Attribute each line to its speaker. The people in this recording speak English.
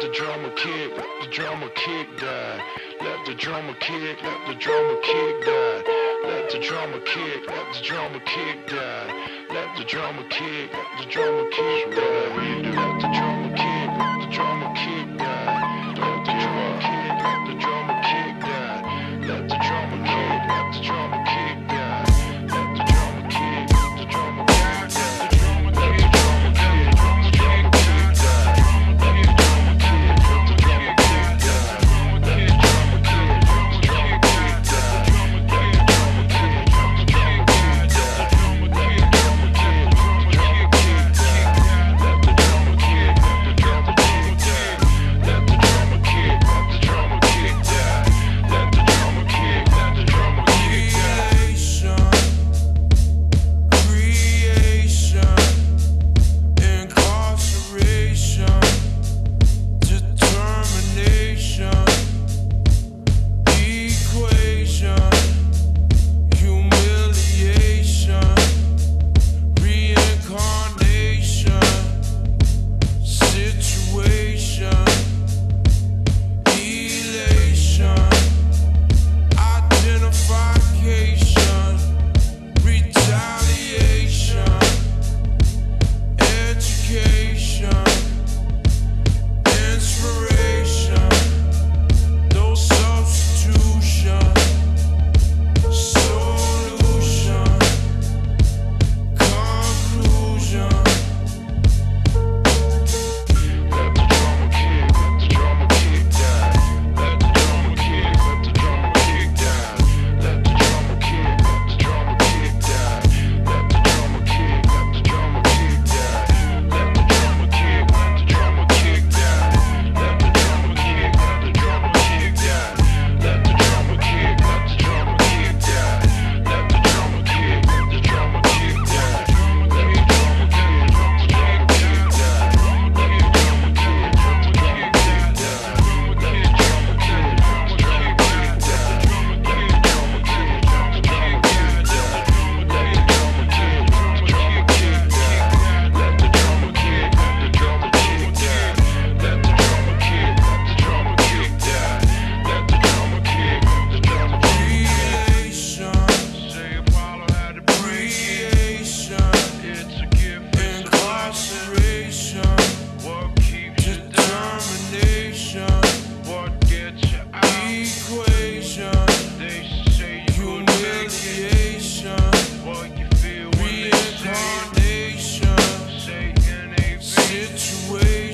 Speaker 1: the drummer kick, let the drummer kick die. Let the drummer kick, let the drummer kick die. Let the drummer kick, let the drummer kick die. Let the drummer kick, let the drummer kick die. Let the drummer kick, let the drummer kick die. Let the drummer kick, let the drummer kick die. Let the drummer kick, let the drummer kick die. Let the drummer kick, let the drummer kick die. Let the drummer kick, let the drummer kick die. Let the drummer kick, let the drummer kick die. Let the drummer kick, let the drummer kick die. Let the drummer kick, let the drummer kick die. Let the drummer kick, let the drummer kick die. Let the drummer kick, let the drummer kick die. Let the drummer kick, let the drummer kick die. Let the drummer kick, let the drummer kick die.
Speaker 2: Creation, incarceration, determination, equation, humiliation, reincarnation, situation, elation, identification, retaliation, education, inspiration, no substitution, solution, conclusion.
Speaker 1: Let the drummer kick, let the drummer kick die. Let the drummer kick, let the drummer kick die. Let the drummer kick, let the drummer kick die. Let the drummer kick, let the drummer kick die. Let the drummer kick, let the drummer kick die. Let the drummer kick, let the drummer kick die. Let the drummer kick, let the drummer kick die. Let the drummer kick, let the drummer kick die. Let the drummer kick, let the drummer kick die. Let the drummer kick, let the drummer kick die. Let the drummer kick, let the drummer kick die. Let the drummer kick, let the drummer kick die. Let the drummer kick, let the drummer kick die. Let the drummer kick, let the drummer kick die. Let the drummer kick, let the drummer kick die. Let the drummer kick, let the drummer kick
Speaker 2: Creation,
Speaker 1: Say Apollo had to break it.
Speaker 2: creation,
Speaker 1: It's a gift, it's a blessing.
Speaker 2: incarceration,
Speaker 1: What keeps you down?
Speaker 2: determination,
Speaker 1: What gets you out?
Speaker 2: equation,
Speaker 1: They say you couldn't make it.
Speaker 2: humiliation,
Speaker 1: What you feel when they say
Speaker 2: reincarnation,
Speaker 1: say NAV.
Speaker 2: situation.